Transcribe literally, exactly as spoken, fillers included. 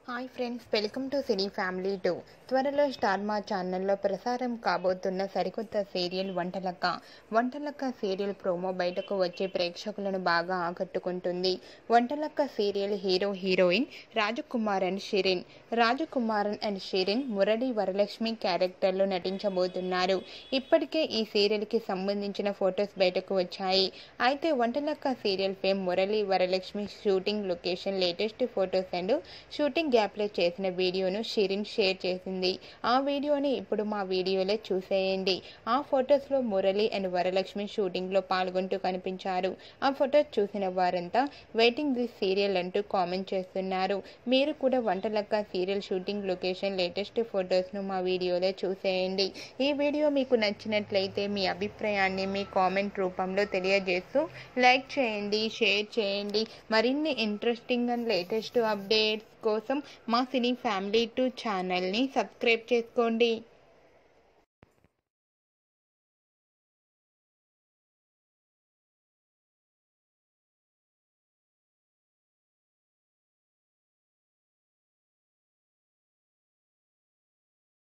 Hi friends, welcome to cine family two. త్వరలో star Maa ఛానల్లో ప్రసారం కాబోతున్న సరికొత్త serial Vantalakka. Vantalakka serial promo బయటకు వచ్చి ప్రేక్షకులను బాగా ఆకట్టుకుంటుంది. Vantalakka serial hero heroine Rajkumar and Shirin. Rajakumaran and Shirin Murali Varalakshmi క్యారెక్టర్లో నటించబోతున్నారు. ఇప్పటికే ఈ సీరియల్కి సంబంధించిన ఫొటోస్ బయటకు వచ్చాయి. అయితే Vantalakka serial fame Murali Varalakshmi shooting location latest photos and shooting గ్యాప్లో చేసిన వీడియోను షిరిన్ షేర్ చేసింది. ఆ వీడియోని ఇప్పుడు మా వీడియోలో చూసేయండి. ఆ ఫొటోస్లో మురళి అండ్ వరలక్ష్మి షూటింగ్లో పాల్గొంటూ కనిపించారు. ఆ ఫొటోస్ చూసిన వారంతా వెయిటింగ్ దిస్ సీరియల్ అంటూ కామెంట్ చేస్తున్నారు. మీరు కూడా Vantalakka serial shooting location latest ఫొటోస్ను మా వీడియోలో చూసేయండి. ఈ వీడియో మీకు నచ్చినట్లయితే మీ అభిప్రాయాన్ని మీ కామెంట్ రూపంలో తెలియజేస్తూ లైక్ చేయండి, షేర్ చేయండి. మరిన్ని ఇంట్రెస్టింగ్ అండ్ లేటెస్ట్ అప్డేట్స్ కోసం మా సినీ ఫ్యామిలీ టూ ఛానల్ని సబ్స్క్రైబ్ చేసుకోండి.